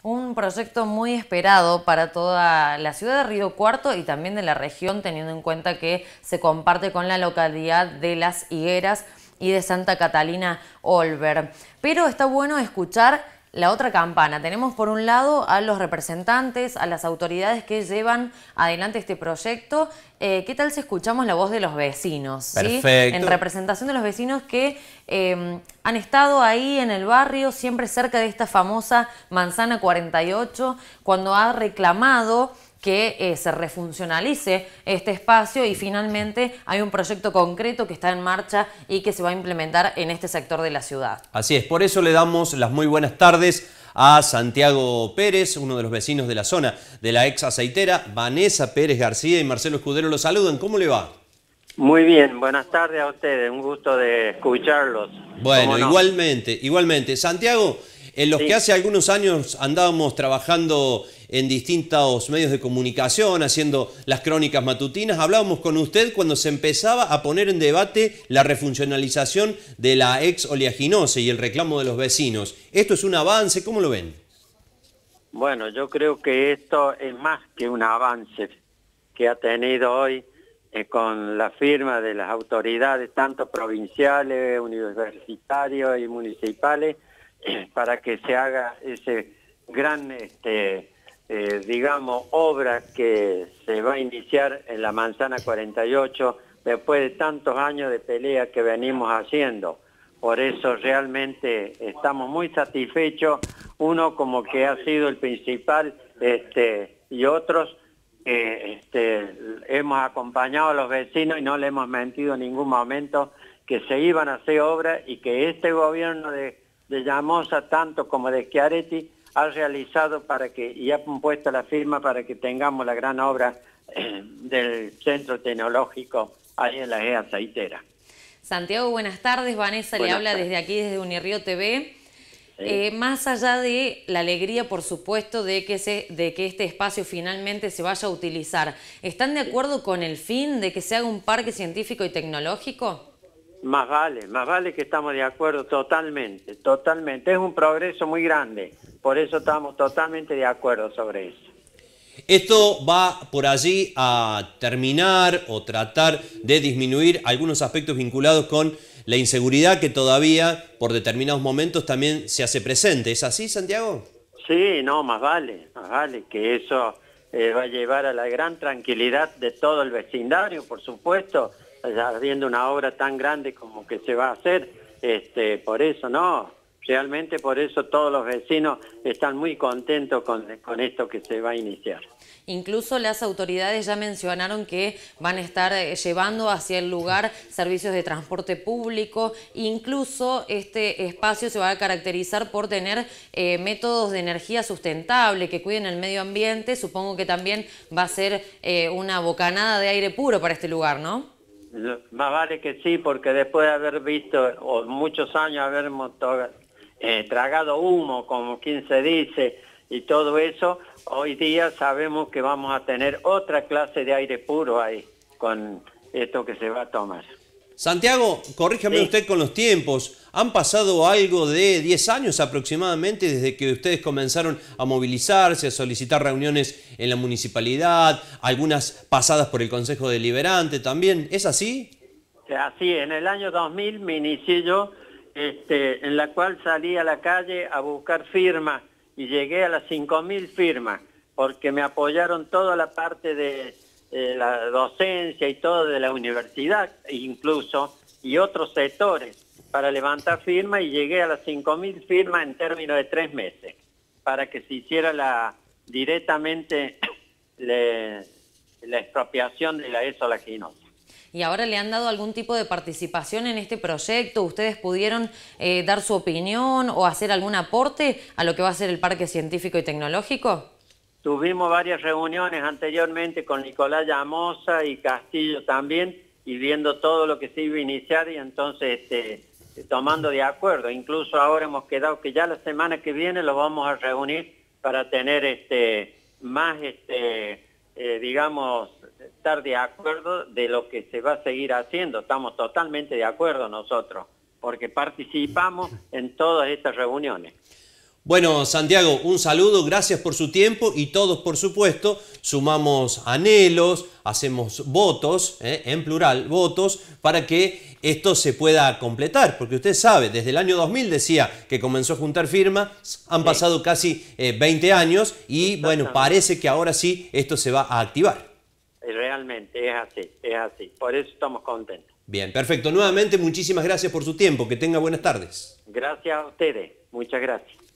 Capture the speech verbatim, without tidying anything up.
Un proyecto muy esperado para toda la ciudad de Río Cuarto y también de la región, teniendo en cuenta que se comparte con la localidad de Las Higueras y de Santa Catalina Olver. Pero está bueno escuchar la otra campana. Tenemos por un lado a los representantes, a las autoridades que llevan adelante este proyecto. Eh, ¿Qué tal si escuchamos la voz de los vecinos? Perfecto. ¿Sí? En representación de los vecinos que eh, han estado ahí en el barrio, siempre cerca de esta famosa manzana cuarenta y ocho, cuando ha reclamado que eh, se refuncionalice este espacio y finalmente hay un proyecto concreto que está en marcha y que se va a implementar en este sector de la ciudad. Así es, por eso le damos las muy buenas tardes a Santiago Pérez, uno de los vecinos de la zona de la ex aceitera, Vanessa Pérez García y Marcelo Escudero lo saludan. ¿Cómo le va? Muy bien, buenas tardes a ustedes, un gusto de escucharlos. Bueno, no? igualmente, igualmente. Santiago, en los Sí. que hace algunos años andábamos trabajando en distintos medios de comunicación, haciendo las crónicas matutinas, hablábamos con usted cuando se empezaba a poner en debate la refuncionalización de la ex oleaginosa y el reclamo de los vecinos. ¿Esto es un avance? ¿Cómo lo ven? Bueno, yo creo que esto es más que un avance que ha tenido hoy eh, con la firma de las autoridades, tanto provinciales, universitarios y municipales, eh, para que se haga ese gran, este, eh, digamos, obra que se va a iniciar en la manzana cuarenta y ocho después de tantos años de pelea que venimos haciendo. Por eso realmente estamos muy satisfechos, uno como que ha sido el principal este, y otros que este, hemos acompañado a los vecinos y no le hemos mentido en ningún momento que se iban a hacer obras y que este gobierno de, de Llamosa, tanto como de Schiaretti, ha realizado para que, y ha puesto la firma para que tengamos la gran obra eh, del Centro Tecnológico ahí en la ex aceitera. Santiago, buenas tardes. Vanessa Buenas le habla tardes. desde aquí, desde Unirrío T V. Sí. Eh, más allá de la alegría, por supuesto, de que, se, de que este espacio finalmente se vaya a utilizar, ¿están de acuerdo con el fin de que se haga un parque científico y tecnológico? Más vale, más vale que estamos de acuerdo totalmente, totalmente. Es un progreso muy grande, por eso estamos totalmente de acuerdo sobre eso. ¿Esto va por allí a terminar o tratar de disminuir algunos aspectos vinculados con la inseguridad que todavía por determinados momentos también se hace presente? ¿Es así, Santiago? Sí, no, más vale, más vale que eso eh, va a llevar a la gran tranquilidad de todo el vecindario, por supuesto, habiendo una obra tan grande como que se va a hacer, este, por eso no, realmente por eso todos los vecinos están muy contentos con, con esto que se va a iniciar. Incluso las autoridades ya mencionaron que van a estar eh, llevando hacia el lugar servicios de transporte público. Incluso este espacio se va a caracterizar por tener eh, métodos de energía sustentable que cuiden el medio ambiente. Supongo que también va a ser eh, una bocanada de aire puro para este lugar, ¿no? Más vale que sí, porque después de haber visto, o muchos años habermos eh, tragado humo, como quien se dice, y todo eso, hoy día sabemos que vamos a tener otra clase de aire puro ahí, con esto que se va a tomar. Santiago, corríjame Sí. usted con los tiempos. ¿Han pasado algo de diez años aproximadamente desde que ustedes comenzaron a movilizarse, a solicitar reuniones en la municipalidad, algunas pasadas por el Consejo Deliberante también? ¿Es así? Así, en el año dos mil me inicié yo, este, en la cual salí a la calle a buscar firmas y llegué a las cinco mil firmas, porque me apoyaron toda la parte de eh, la docencia y todo de la universidad incluso, y otros sectores, para levantar firmas y llegué a las cinco mil firmas en términos de tres meses, para que se hiciera la, directamente le, la expropiación de la ex oleaginosa. ¿Y ahora le han dado algún tipo de participación en este proyecto? ¿Ustedes pudieron eh, dar su opinión o hacer algún aporte a lo que va a ser el Parque Científico y Tecnológico? Tuvimos varias reuniones anteriormente con Nicolás Llamosa y Castillo también, y viendo todo lo que se iba a iniciar y entonces este, tomando de acuerdo. Incluso ahora hemos quedado que ya la semana que viene los vamos a reunir para tener este, más, este, eh, digamos, estar de acuerdo de lo que se va a seguir haciendo. Estamos totalmente de acuerdo nosotros, porque participamos en todas estas reuniones. Bueno, Santiago, un saludo, gracias por su tiempo y todos, por supuesto, sumamos anhelos, hacemos votos, eh, en plural, votos, para que esto se pueda completar, porque usted sabe, desde el año dos mil decía que comenzó a juntar firmas, han sí. pasado casi eh, veinte años y bueno, parece que ahora sí esto se va a activar. Realmente es así, es así, por eso estamos contentos. Bien, perfecto. Nuevamente, muchísimas gracias por su tiempo, que tenga buenas tardes. Gracias a ustedes, muchas gracias.